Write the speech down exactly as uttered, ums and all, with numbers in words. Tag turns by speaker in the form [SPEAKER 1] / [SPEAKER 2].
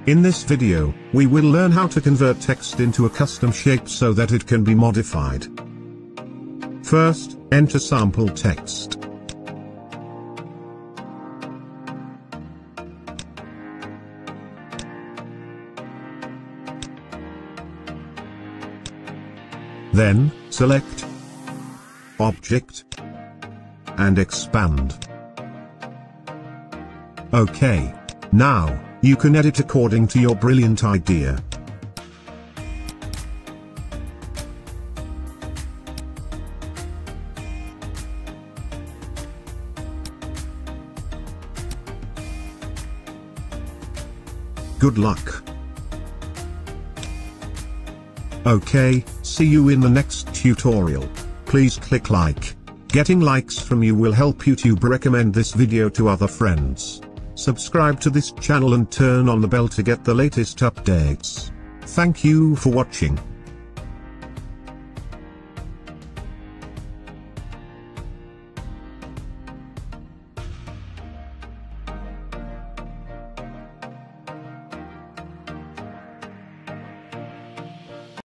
[SPEAKER 1] In this video, we will learn how to convert text into a custom shape so that it can be modified. First, enter sample text. Then, select Object and expand. OK. Now, you can edit according to your brilliant idea. Good luck. Okay, see you in the next tutorial. Please click like. Getting likes from you will help YouTube recommend this video to other friends. Subscribe to this channel and turn on the bell to get the latest updates. Thank you for watching.